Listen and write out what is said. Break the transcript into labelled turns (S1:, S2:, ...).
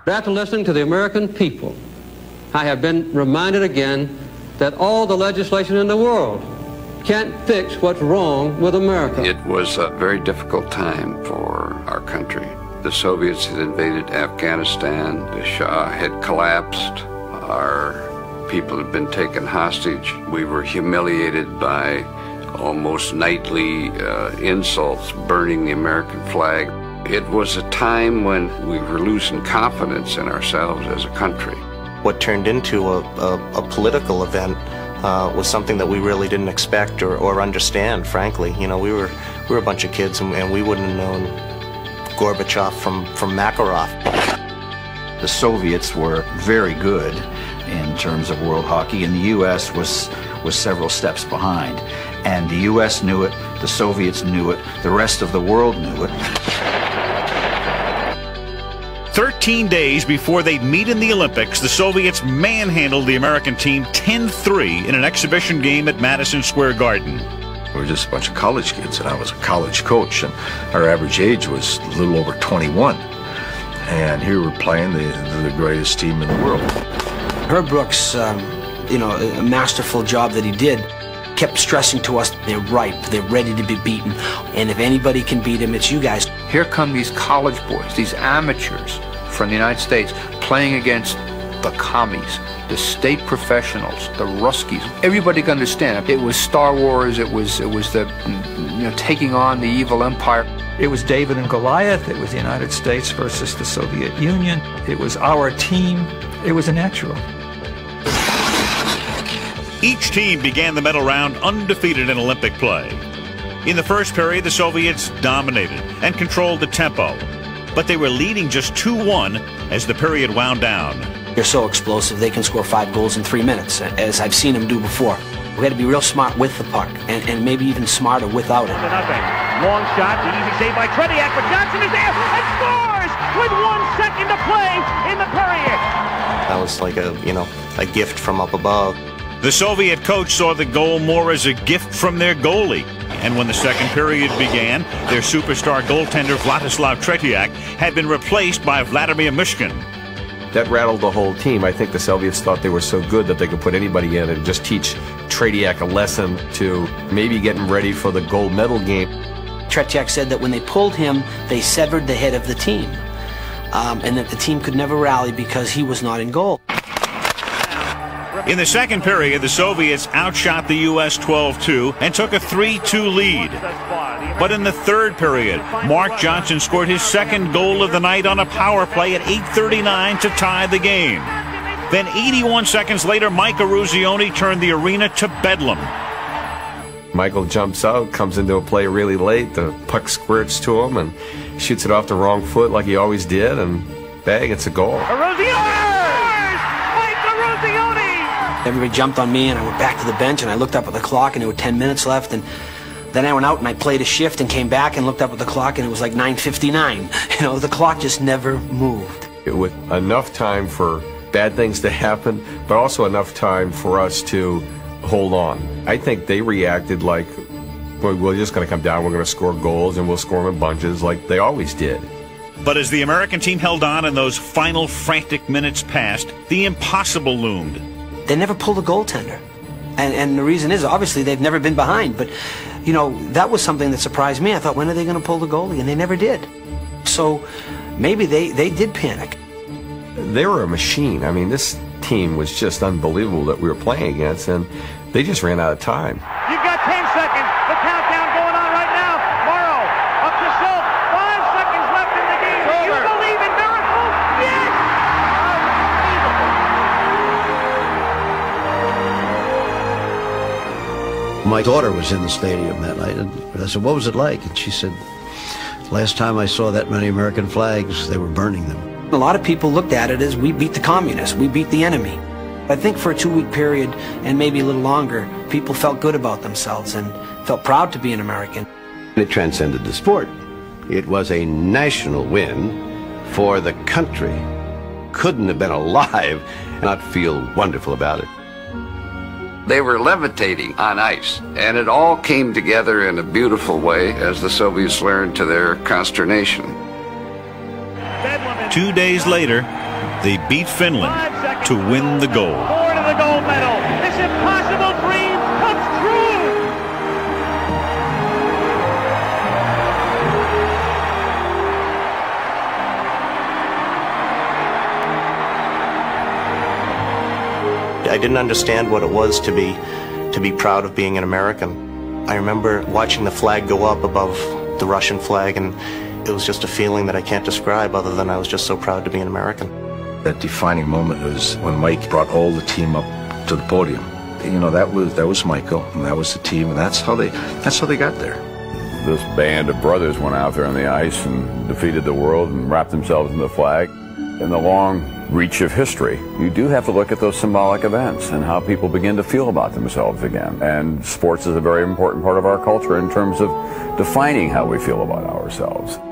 S1: But after listening to the American people, I have been reminded again that all the legislation in the world can't fix what's wrong with America.
S2: It was a very difficult time for our country. The Soviets had invaded Afghanistan. The Shah had collapsed. Our people had been taken hostage. We were humiliated by almost nightly insults, burning the American flag. It was a time when we were losing confidence in ourselves as a country.
S3: What turned into a political event was something that we really didn't expect or understand, frankly. You know, we were a bunch of kids, and we wouldn't have known Gorbachev from Makarov.
S4: The Soviets were very good in terms of world hockey, and the U.S. was several steps behind. And the U.S. knew it, the Soviets knew it, the rest of the world knew it.
S5: 13 days before they'd meet in the Olympics, the Soviets manhandled the American team 10-3 in an exhibition game at Madison Square Garden.
S6: We were just a bunch of college kids, and I was a college coach, and our average age was a little over 21. And here we're playing the greatest team in the world.
S7: Herb Brooks, you know, a masterful job that he did, kept stressing to us, they're ripe, they're ready to be beaten, and if anybody can beat them, it's you guys.
S8: Here come these college boys, these amateurs from the United States, playing against the commies, the state professionals, the Ruskies. Everybody can understand it. It was Star Wars. It was the taking on the evil empire.
S9: It was David and Goliath. It was the United States versus the Soviet Union. It was our team. It was a natural.
S5: Each team began the medal round undefeated in Olympic play. In the first period, the Soviets dominated and controlled the tempo, but they were leading just 2-1 as the period wound down.
S7: They're so explosive, they can score 5 goals in 3 minutes, as I've seen them do before. We had to be real smart with the puck, and maybe even smarter without it.
S10: Long shot, the easy save by Tretiak, but Johnson is there and scores with 1 second to play in the period.
S3: That was like a gift from up above.
S5: The Soviet coach saw the goal more as a gift from their goalie. And when the second period began, their superstar goaltender Vladislav Tretiak had been replaced by Vladimir Mishkin.
S11: That rattled the whole team. I think the Soviets thought they were so good that they could put anybody in and just teach Tretiak a lesson to maybe get him ready for the gold medal game.
S7: Tretiak said that when they pulled him, they severed the head of the team, and that the team could never rally because he was not in goal.
S5: In the second period, the Soviets outshot the U.S. 12-2 and took a 3-2 lead. But in the third period, Mark Johnson scored his second goal of the night on a power play at 8:39 to tie the game. Then 81 seconds later, Mike Eruzione turned the arena to bedlam.
S11: Michael jumps out, comes into a play really late, the puck squirts to him and shoots it off the wrong foot like he always did, and bang, it's a goal.
S7: Everybody jumped on me, and I went back to the bench, and I looked up at the clock, and there were 10 minutes left, and then I went out and I played a shift and came back and looked up at the clock, and it was like 9:59. You know, the clock just never moved.
S11: With enough time for bad things to happen, but also enough time for us to hold on. I think they reacted like, well, we're just going to come down, we're going to score goals, and we'll score them in bunches like they always did.
S5: But as the American team held on and those final frantic minutes passed, the impossible loomed.
S7: They never pulled a goaltender. And the reason is, obviously, they've never been behind. But, you know, that was something that surprised me. I thought, when are they going to pull the goalie? And they never did. So maybe they did panic.
S11: They were a machine. I mean, this team was just unbelievable that we were playing against, and they just ran out of time.
S10: You've got 10 seconds. The countdown going on right now. Morrow up to Schultz. 5 seconds left in the game. Do you believe in miracles? Yes!
S12: My daughter was in the stadium that night, and I said, what was it like? And she said, last time I saw that many American flags, they were burning them.
S7: A lot of people looked at it as, we beat the communists, we beat the enemy. I think for a 2-week period, and maybe a little longer, people felt good about themselves and felt proud to be an American.
S12: It transcended the sport. It was a national win for the country. Couldn't have been alive and not feel wonderful about it.
S2: They were levitating on ice, and it all came together in a beautiful way as the Soviets learned to their consternation.
S5: 2 days later, They beat Finland to win the gold.
S10: Forward to the gold medal. This impossible dream comes true.
S3: I didn't understand what it was to be proud of being an American. I remember watching the flag go up above the Russian flag, and it was just a feeling that I can't describe other than I was just so proud to be an American.
S6: That defining moment was when Mike brought all the team up to the podium. You know, that was Michael, and that was the team, and that's how they got there.
S13: This band of brothers went out there on the ice and defeated the world and wrapped themselves in the flag. In the long reach of history, you do have to look at those symbolic events and how people begin to feel about themselves again. And sports is a very important part of our culture in terms of defining how we feel about ourselves.